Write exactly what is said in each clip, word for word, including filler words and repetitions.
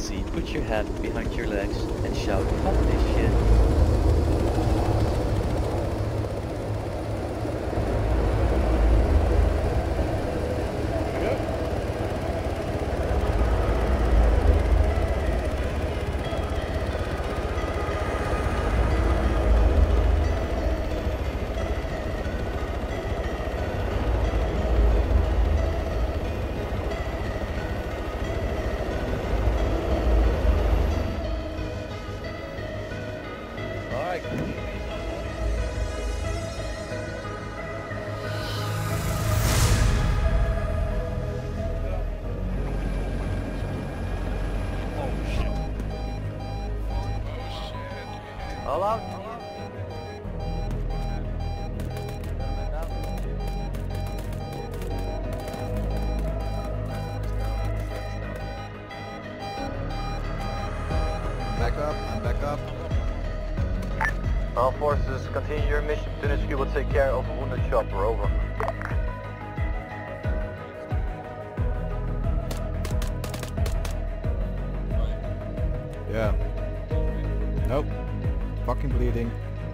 seat, put your head behind your legs and shout, fuck this shit. All out. Back up, I'm back up. All forces, continue your mission. Tunisky will take care of a wounded chopper, over. Yeah. Nope. Fucking bleeding.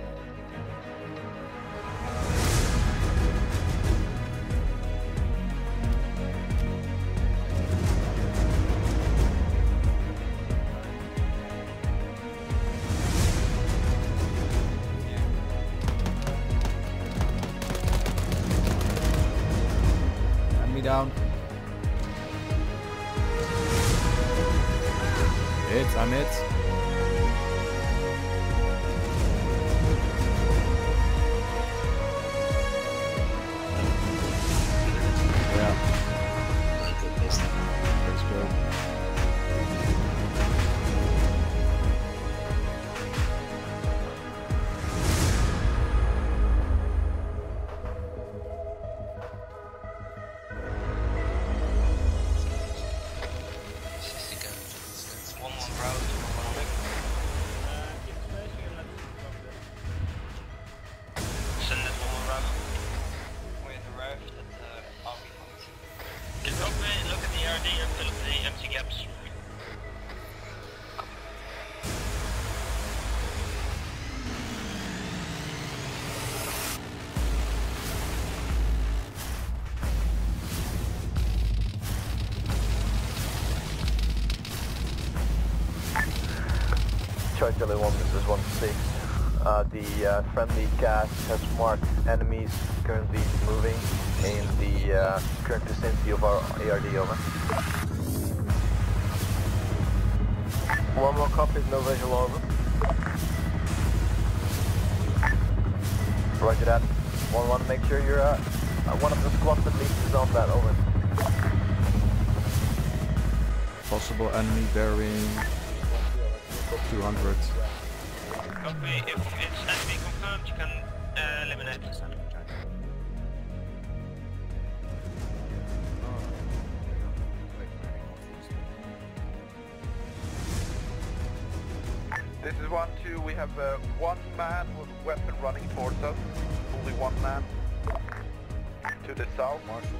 Hand me down. Hit, I'm hit. Charlie one, this is one six. Uh, the uh, friendly gas has marked enemies currently moving in the uh, current vicinity of our A R D, over. One more copy, no visual, over. Roger that. One one, make sure you're uh, uh, one of the squads at least is on that, over. Possible enemy bearing two hundred. Copy. If it's enemy confirmed, you can uh, eliminate this enemy. This is one two. We have uh, one man with weapon running towards us. Only one man. To the south. Marshal.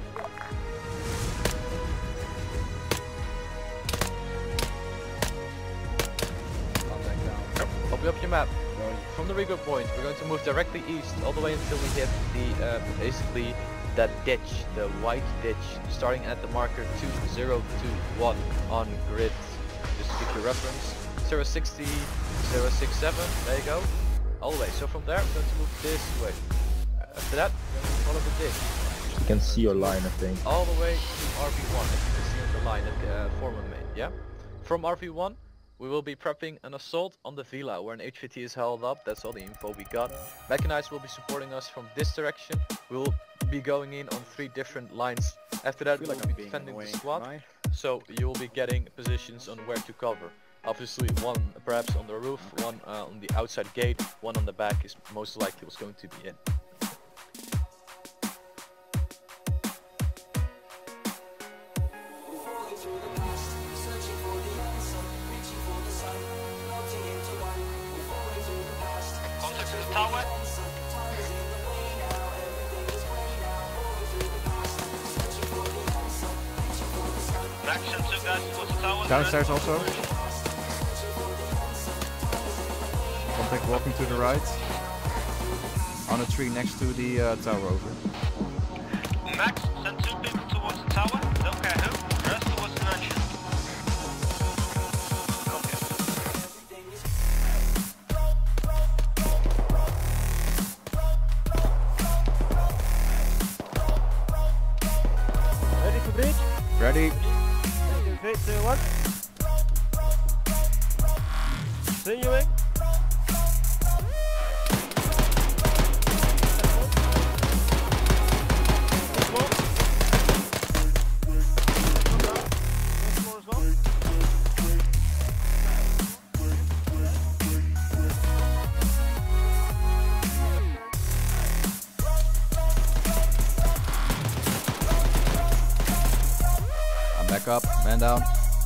I'll be up your map. From the regroup point, we're going to move directly east all the way until we hit the, uh, basically, that ditch, the white ditch, starting at the marker two zero two one on grid. Just to give you reference. zero sixty, zero sixty-seven, there you go. All the way. So from there, we're going to move this way. After that, we're going to follow the ditch. You can see your line, I think. All the way to R V one, as you can see on the line at the uh, foreman main, yeah? From R V one, we will be prepping an assault on the villa where an H V T is held up. That's all the info we got. Mechanized will be supporting us from this direction. We will be going in on three different lines. After that, we will be defending the squad. So you will be getting positions on where to cover. Obviously, one perhaps on the roof, one uh, on the outside gate, one on the back is most likely what's going to be in. Contact to the tower. Action two guys towards the tower. Downstairs also. Contact walking to the right. On a tree next to the uh, tower, over. Max, send two people towards the tower. Don't care who. The rest towards the mansion. Okay. Ready for bridge? Ready? three, two, one. Continuing. I'm back up, man down.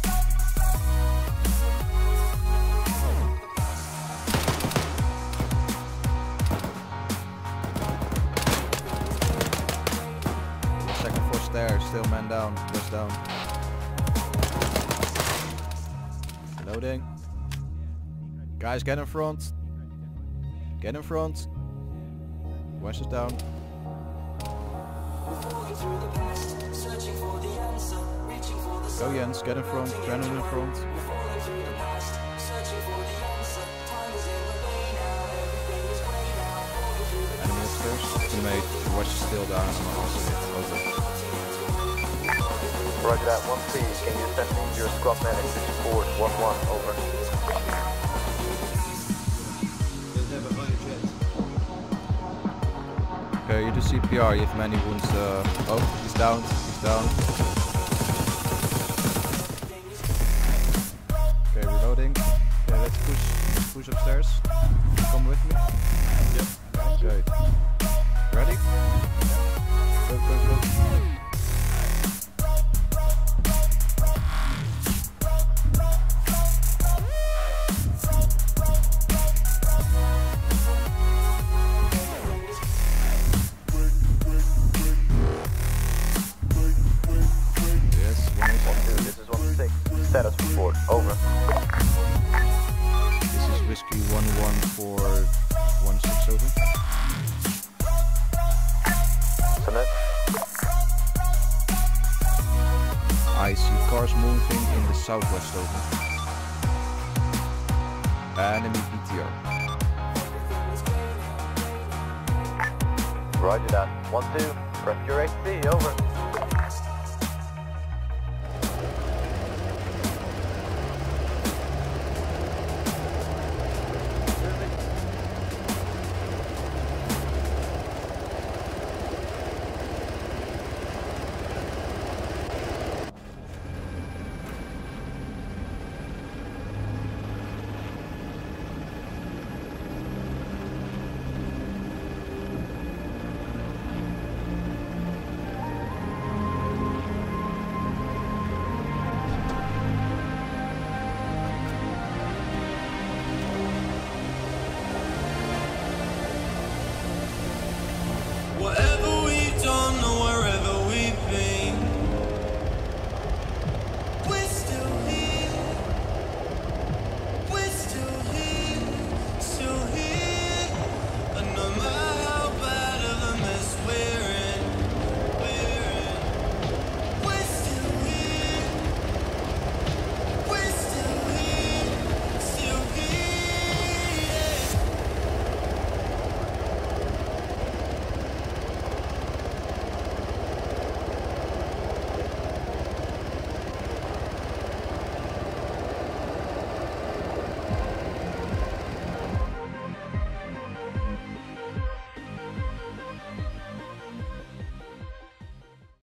Second floor stairs, still man down, just down. Loading. Guys, get in front. Get in front. West is down. Go Jens, get in front. Brandon in front. Enemy upstairs. Teammate, West is still down. I'm also hit. Over. Roger that, one C, can you send me your squad medic to support one one, over. Okay, you do C P R, you have many wounds. Uh, oh, he's down, he's down. Okay, reloading. Okay, let's push, let's push upstairs. Come with me. Yep. Okay. Ready? Go, go, go. Status report, over. This is Whiskey one one four one six, over. Submit. I see cars moving in the southwest, over. Enemy P T R. Roger that. one two, prep your H C, over.